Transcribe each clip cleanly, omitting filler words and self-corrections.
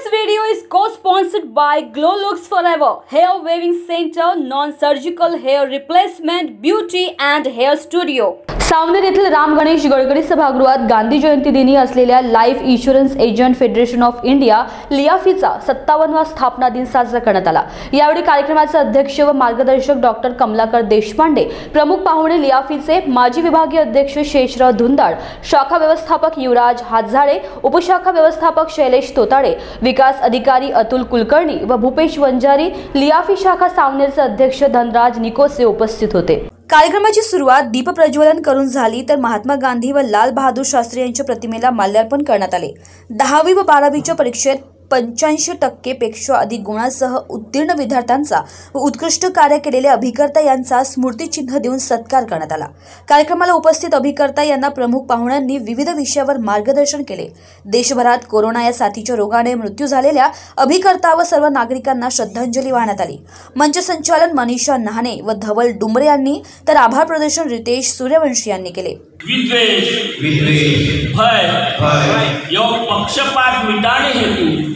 video is co-sponsored by Glow Looks Forever Hair Waving Center, Non-Surgical Hair Replacement, Beauty and Hair Studio. Saoner येथील राम गणेश गडकरी सभागृहात गांधी जयंती दिनी असलेल्या life insurance agent federation of India लियाफीचा 57वा स्थापना दिन साजरा करण्यात आला। यावेळी कार्यक्रमाचे अध्यक्ष व मार्गदर्शक डॉक्टर कमलाकर देशपांडे, प्रमुख पाहुणे लियाफीचे माजी विभागीय अध्यक्ष शेषराव धुंदाळ, शाखा व्यवस्थापक युवराज हातझाळे, उपशाखा व्यवस्थापक शैलेश तोताडे, विकास अधिकारी अतुल कुलकर्णी व भूपेश वंजारी, लियाफी शाखा सावनेरचे अध्यक्ष धनराज निकोसे उपस्थित होते। कार्यक्रमाची सुरुवात दीप प्रज्वलन करून झाली तर महात्मा गांधी व लाल बहादूर शास्त्री यांच्या प्रतिमेला माल्यार्पण करण्यात आले। 10वी व 12वीच्या परीक्षेत 85% पेक्षा अधिक गुणांसह उत्तीर्ण विद्यार्थ्यांचा व उत्कृष्ट कार्य केलेले अभिकर्ता यांचा स्मृतिचिन्ह देऊन सत्कार करण्यात आला। कार्यक्रमाला उपस्थित अभिकर्ता यांना प्रमुख पाहुण्यांनी विविध विषयावर मार्गदर्शन केले। देशभरात कोरोना या साथीच्या रोगाने मृत्यू झालेल्या अभिकर्ता व सर्व नागरिकांना श्रद्धांजली वाहण्यात आली। मंच संचालन मनीषा नहाने व धवल डुमरे यांनी तर आभार प्रदर्शन रितेश सूर्यवंशी यांनी केले। विद्वेष, भय एवं पक्षपात मिटाने हेतु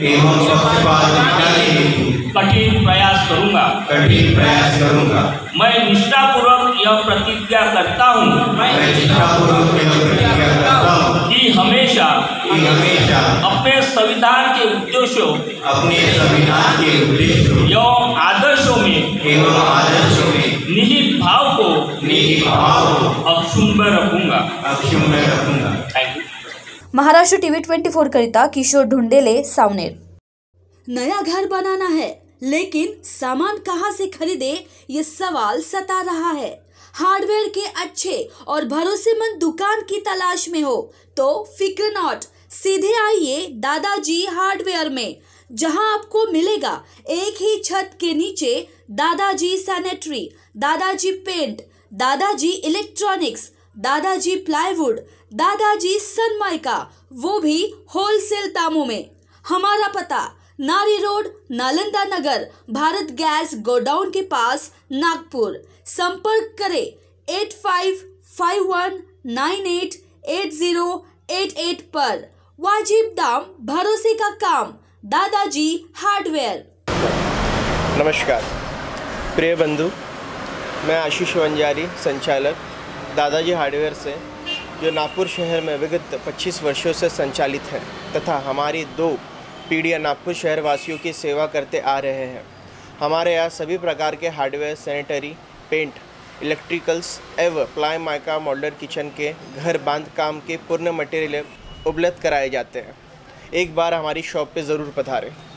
कठिन प्रयास करूंगा। मैं निष्ठापूर्वक यह प्रतिज्ञा करता हूँ कि हमेशा अपने संविधान के उद्देश्यों एवं आदर्शों में निहित भाव को अक्षुण्ण रखूंगा। Thank you. महाराष्ट्र टीवी 24 करिता किशोर ढूंढेले, सावनेर। नया घर बनाना है लेकिन सामान कहां से खरीदे ये सवाल सता रहा है। हार्डवेयर के अच्छे और भरोसेमंद दुकान की तलाश में हो तो फिक्र नॉट, सीधे आइए दादाजी हार्डवेयर में, जहां आपको मिलेगा एक ही छत के नीचे दादाजी सैनिटरी, दादाजी पेंट, दादाजी इलेक्ट्रॉनिक्स, दादाजी प्लाईवुड, दादाजी सनमाइका, वो भी होलसेल दामों में। हमारा पता Nari road, Nalanda Nagar, Bharat gas godown के पास, नागपुर। संपर्क करें 8551988088 पर। वाजिब दाम, भरोसे का काम, दादाजी हार्डवेयर। नमस्कार प्रिय बंधु, मैं आशीष वंजारी, संचालक दादाजी हार्डवेयर से, जो नागपुर शहर में विगत 25 वर्षों से संचालित है तथा हमारी 2 पीढ़ियाँ नागपुर शहर वासियों की सेवा करते आ रहे हैं। हमारे यहाँ सभी प्रकार के हार्डवेयर, सैनिटरी, पेंट, इलेक्ट्रिकल्स एवं प्लाई माइका मॉड्यूलर किचन के घर बांध काम के पूर्ण मटेरियल उपलब्ध कराए जाते हैं। एक बार हमारी शॉप पे ज़रूर पधारें।